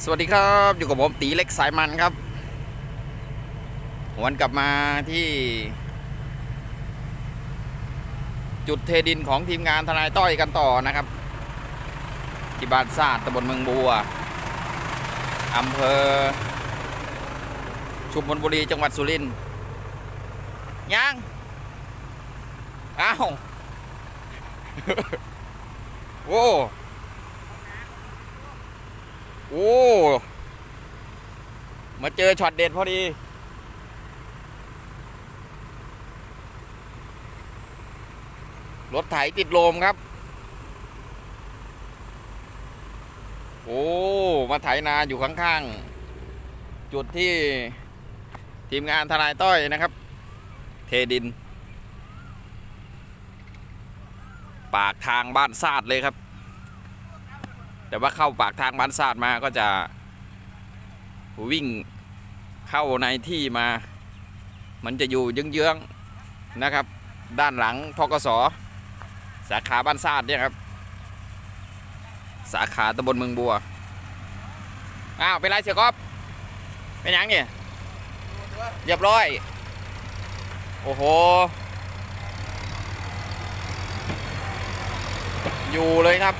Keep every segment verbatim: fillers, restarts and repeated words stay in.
สวัสดีครับอยู่กับผมตีเล็กสายมันครับวันกลับมาที่จุดเทดินของทีมงานทนายต้อยกันต่อนะครับที่บ้านซาดตำบลเมืองบัวอำเภอชุมพลบุรีจังหวัดสุรินทร์ยังอ้าวโอ้โอ้มาเจอช็อตเด็ดพอดีรถไถติดโลมครับโอ้มาไถนาอยู่ข้างๆจุดที่ทีมงานทนายต้อยนะครับเทดินปากทางบ้านซาดเลยครับแต่ว่าเข้าปากทางบ้านซาดมาก็จะวิ่งเข้าในที่มามันจะอยู่เยื้องๆนะครับด้านหลังธกส.สาขาบ้านซาดเนี่ยครับสาขาตำบลเมืองบัวอ้าวเป็นไรเสียก๊อฟเป็นยังเนี่ยเรียบร้อยโอ้โหอยู่เลยครับ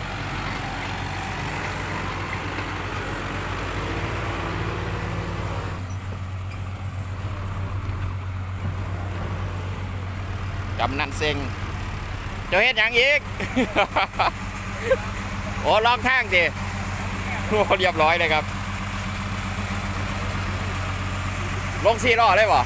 กำนันเซ็งจะเฮ็ดอย่างอีก โอ้ล็อกทางสิโอ้เรียบร้อยเลยครับลงสี่ล้อเลยบ่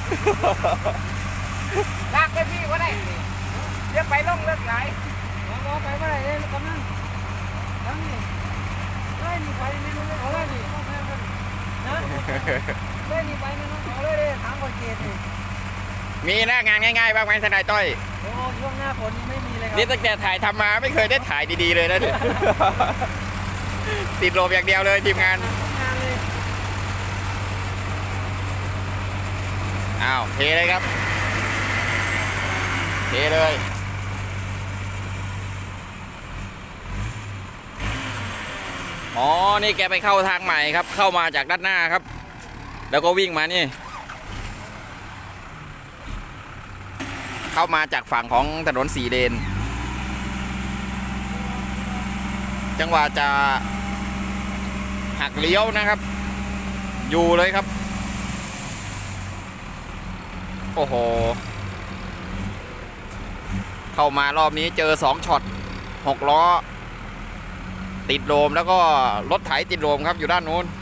ลากไปพี่ว่าได้เดี๋ยวไปลงเลิกไหลรอไปว่าได้เลยกำนันทั้งนี้เฮ้ยนี่ไปนี่มันเอาเลยดินะเฮ้ยนี่ไปนี่มันเอาเลยดิถามคนเกตดิมีหน้างานง่ายๆบ้างไหมทนายต้อยโอ้ช่วงหน้าฝนไม่มีเลยครับนี่ตั้งแต่ถ่ายทำมาไม่เคยได้ถ่ายดีๆเลยนะ ติดโลบอย่างเดียวเลยทีมงานอ้าวเทเลยครับเทเลยอ๋อนี่แกไปเข้าทางใหม่ครับเข้ามาจากด้านหน้าครับแล้วก็วิ่งมานี่เข้ามาจากฝั่งของถนนสี่เลนจังหวะจะหักเลี้ยวนะครับอยู่เลยครับโอ้โหเข้ามารอบนี้เจอสองช็อตหกล้อติดโลมแล้วก็รถไถติดโลมครับอยู่ด้านนู้น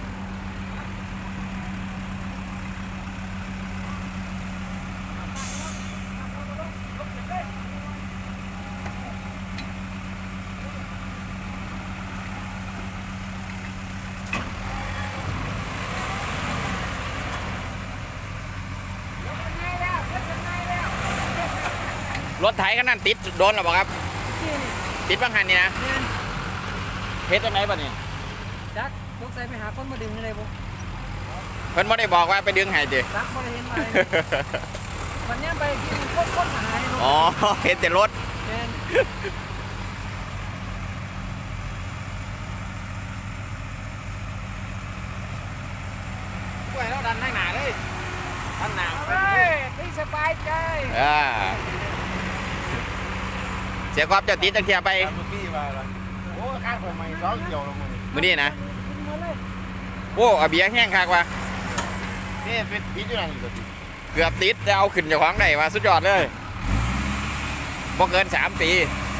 รถไถขนาดติดโดนหรอเปล่าครับติดบางคันนี่นะเฮ็ดยังไงบ้างนี่จักยกใส่ไปหาคนมาดึงอะไรบุ๊เพิ่นไม่ได้บอกว่าไปดึงให้ดิจักไม่ได้เห็นอะไรวันนี้ไปกินคนคนหายอ๋อเห็นแต่รถกล้วยเราดันข้างหน้าเลยข้างหน้าเฮ้ยพี่สบายใจอ่าเสียความจะติดตะเกียบไปโอ้ข้างผมไม่ร้องเกี่ยวลงมือนี่นะโอ้อาเบียแห้งคักว่ะนี่เป็นติดอยู่ไหนเกือบติดจะเอาขึ้นจากขวางไหนมาสุดยอดเลยบ่เกินสามปี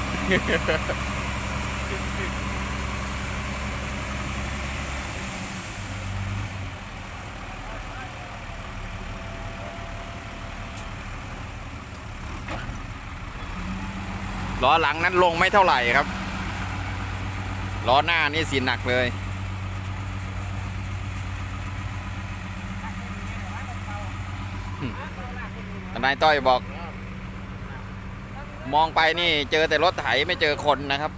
ล้อหลังนั้นลงไม่เท่าไหร่ครับล้อหน้านี่สีหนักเลยทนายต้อยบอกมองไปนี่เจอแต่รถไถไม่เจอคนนะครับ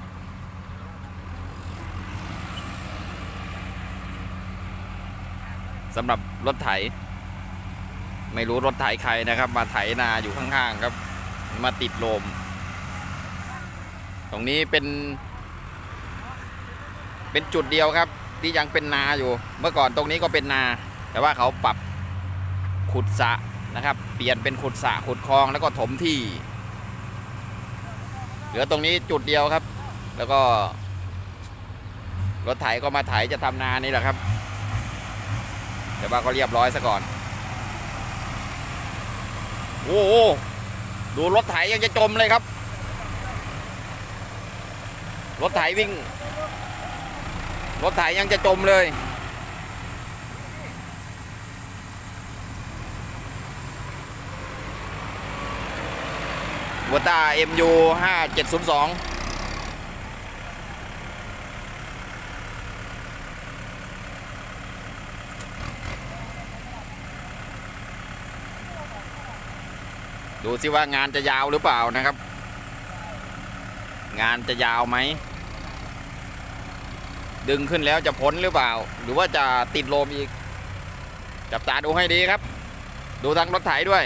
สำหรับรถไถไม่รู้รถไถใครนะครับมาไถนาอยู่ข้างๆครับมาติดโลม ตรงนี้เป็นเป็นจุดเดียวครับที่ยังเป็นนาอยู่เมื่อก่อนตรงนี้ก็เป็นนาแต่ว่าเขาปรับขุดสระนะครับเปลี่ยนเป็นขุดสระขุดคลองแล้วก็ถมที่เหลือตรงนี้จุดเดียวครับแล้วก็รถไถก็มาไถจะทำนานี่แหละครับแต่ว่าก็เรียบร้อยซะก่อนโอ้โหดูรถไถยังจะจมเลยครับรถไถวิ่งรถไถยังจะจมเลยวัวต้า เอ็ม ยู ห้าเจ็ดศูนย์สองดูสิว่างานจะยาวหรือเปล่านะครับงานจะยาวไหมดึงขึ้นแล้วจะพ้นหรือเปล่าหรือว่าจะติดลมอีกจับตาดูให้ดีครับดูทางรถไถด้วย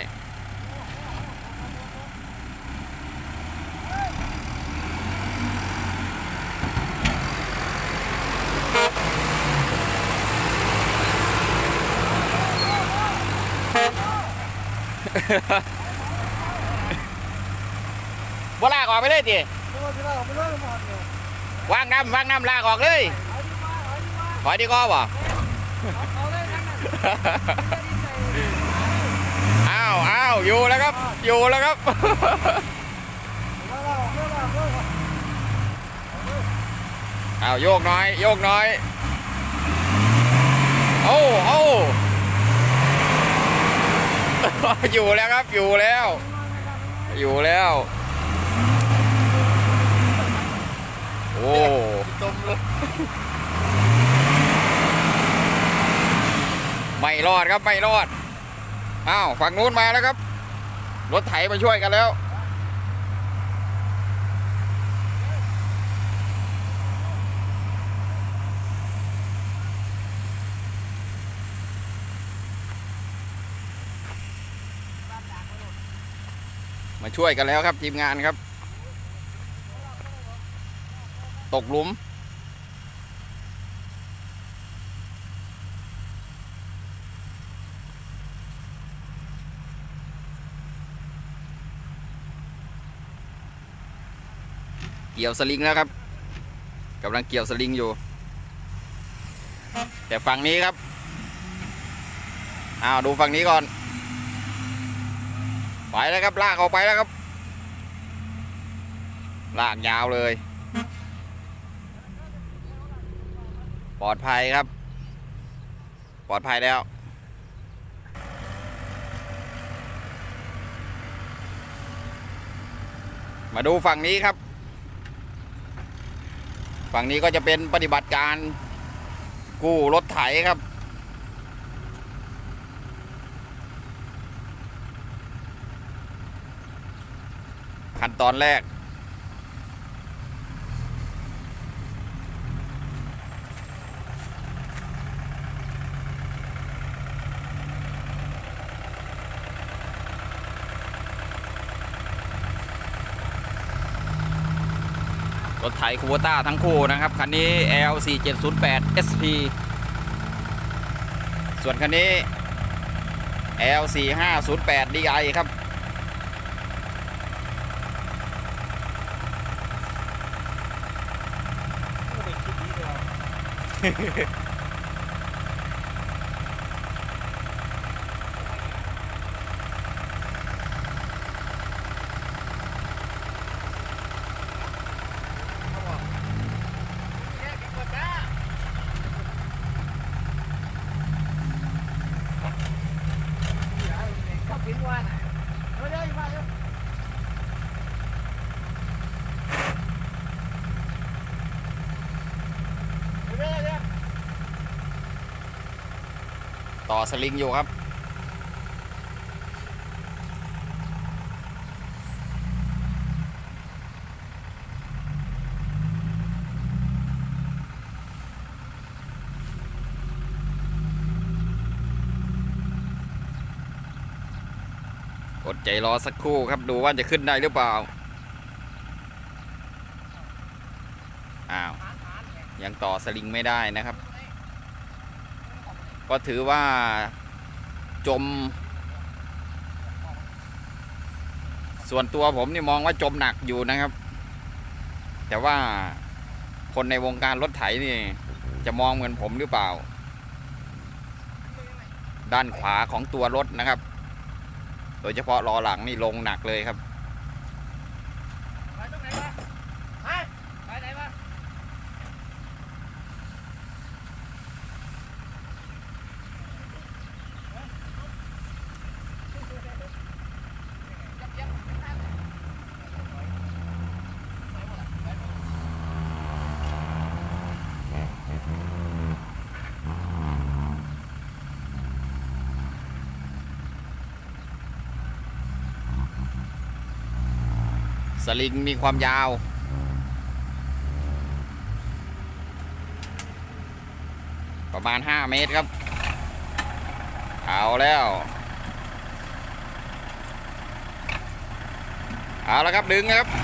บ่ลากออกไปเลยดิวางน้ำวางน้ำลากออกเลยถอยดีกว่าบ่อ้าวอ้าวอยู่แล้วครับอยู่แล้วครับอ้าวโยกน้อยโยกน้อยโอ้โอ้อยู่แล้วครับอยู่แล้วอยู่แล้วโอ้จมเลยไม่รอดครับไม่รอดอ้าวฝั่งนู้นมาแล้วครับรถไถมาช่วยกันแล้วมาช่วยกันแล้วครับทีมงานครับตกหลุมเกี่ยวสลิงแล้วครับกำลังเกี่ยวสลิงอยู่แต่ฝั่งนี้ครับอ้าวดูฝั่งนี้ก่อนไปแล้วครับลากออกไปแล้วครับลากยาวเลยปลอดภัยครับปลอดภัยแล้วมาดูฝั่งนี้ครับฝั่งนี้ก็จะเป็นปฏิบัติการกู้รถไถครับขั้นตอนแรกรถไถคูโบต้าทั้งคู่นะครับคันนี้ แอล สี่เจ็ดศูนย์แปด เอส พี ส่วนคันนี้ แอล สี่ห้าศูนย์แปด ดี ไอ ครับต่อสลิงอยู่ครับอดใจรอสักครู่ครับดูว่าจะขึ้นได้หรือเปล่าอ้าวยังต่อสลิงไม่ได้นะครับก็ถือว่าจมส่วนตัวผมนี่มองว่าจมหนักอยู่นะครับ แต่ว่าคนในวงการรถไถนี่จะมองเหมือนผมหรือเปล่า ด้านขวาของตัวรถนะครับ โดยเฉพาะล้อหลังนี่ลงหนักเลยครับไปตรงไหนวะไปไปไหนวะสลิงมีความยาวประมาณห้าเมตรครับเอาแล้วเอาแล้วครับดึงครับ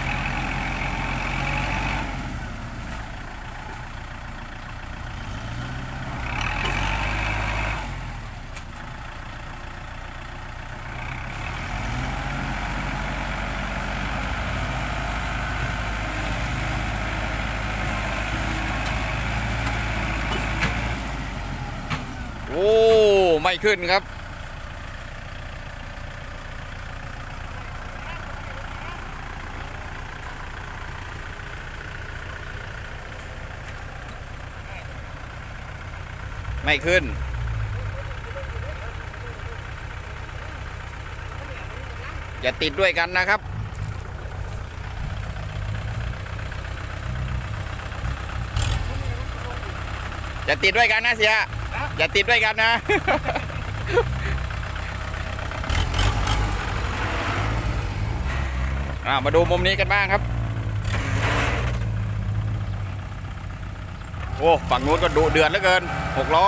โอ้ไม่ขึ้นครับไม่ขึ้นอย่าติดด้วยกันนะครับอย่าติดด้วยกันนะเสียอย่าติดด้วยกันนะ มาดูมุมนี้กันบ้างครับโอ้ฝั่งนู้นก็ดุเดือดเหลือเกินหกล้อ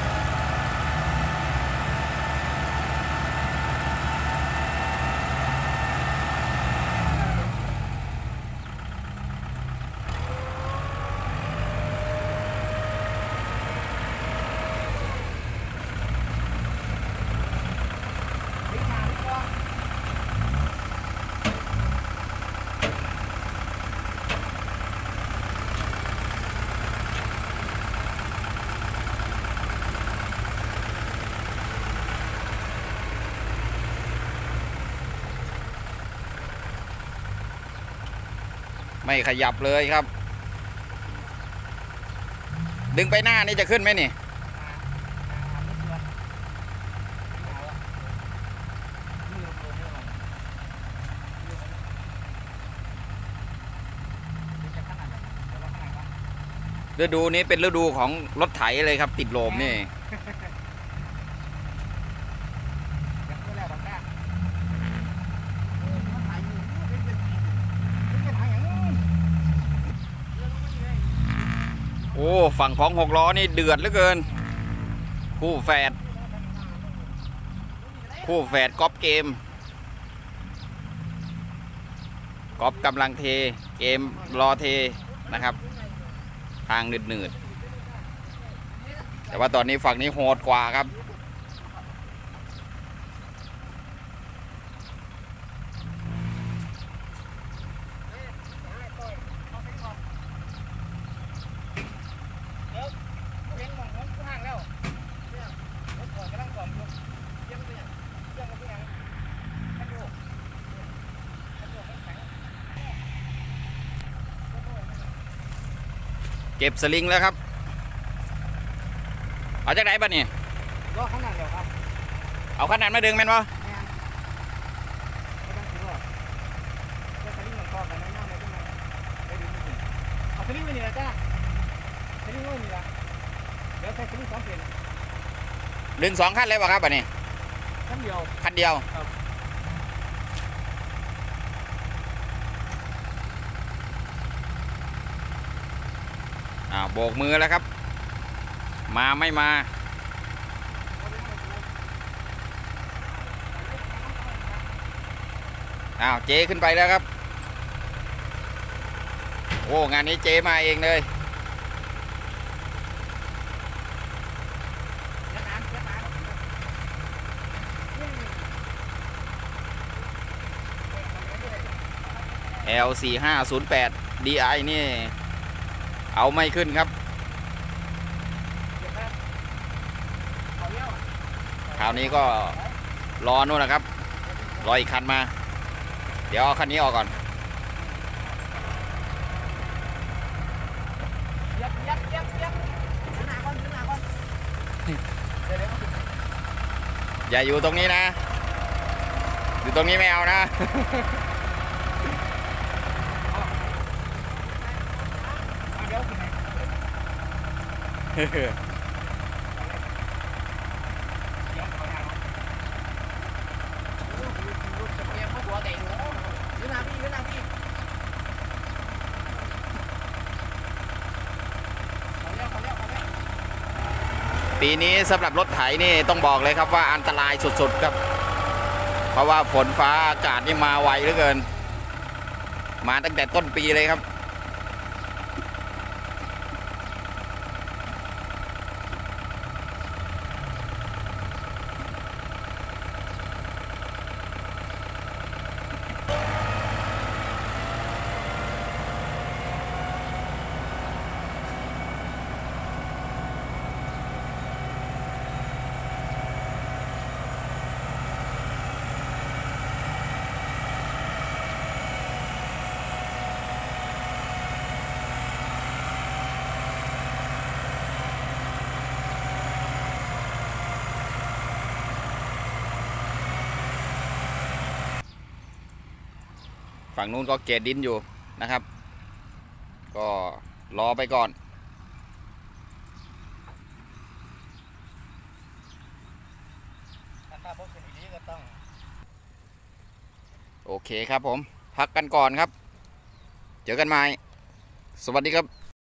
ไม่ขยับเลยครับดึงไปหน้านี่จะขึ้นไหมนี่ฤดูนี้เป็นฤดูของรถไถเลยครับติดโลมนี่โอ้ฝั่งของหกล้อนี่เดือดเหลือเกินคู่แฝดคู่แฝดก๊อปเกมก๊อปกำลังเทเกมรอเทนะครับทางหนืดๆแต่ว่าตอนนี้ฝั่งนี้โหดกว่าครับเก็บสลิงแล้วครับเอาจากไหนบ้านี่ก็ขนาดเดียวครับเอาขนาดมาดึงแม่นบ่เอาสลิงไปนี่ละจ้าสลิงไปนี่ละเดี๋ยวใช้สลิงสองเส้นดึงสองขั้นเลยป่ะครับบ้านี่ขั้นเดียวขั้นเดียวอ่าโบกมือแล้วครับมาไม่มาอ้าวเจขึ้นไปแล้วครับโอ้งานนี้เจมาเองเลยแอล สี่ห้าศูนย์แปด ดี ไอ นี่ เอาไม่ขึ้นครับคราวนี้ก็รอนู่นนะครับรออีกคันมาเดี๋ยวเอาคันนี้ออกก่อนยับยับยับยับหนาก่อนหนาก่อนเดี๋ยวเดี๋ยวอย่าอยู่ตรงนี้นะ อยู่ตรงนี้ไม่เอานะเดี๋ยวขึ้นไหนเดี๋ยวเขาหน้าลูกลูกจะเลี้ยงมาหัวแดงยืนหน้าพี่ยืนหน้าพี่เขาเลี้ยวเขาเลี้ยวเขาเลี้ยวปีนี้สำหรับรถไถนี่ต้องบอกเลยครับว่าอันตรายสุดๆครับเพราะว่าฝนฟ้าอากาศนี่มาไวเหลือเกินมาตั้งแต่ต้นปีเลยครับฝั่งนู้นก็เกตดินอยู่นะครับ ก็รอไปก่อนโอเคครับผมพักกันก่อนครับเจอกันใหม่สวัสดีครับ